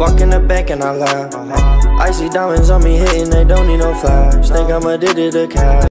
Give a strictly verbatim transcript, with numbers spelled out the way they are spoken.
Walk in the back and I laugh. Icy diamonds on me hitting, they don't need no flash. Think I'm addicted to cash.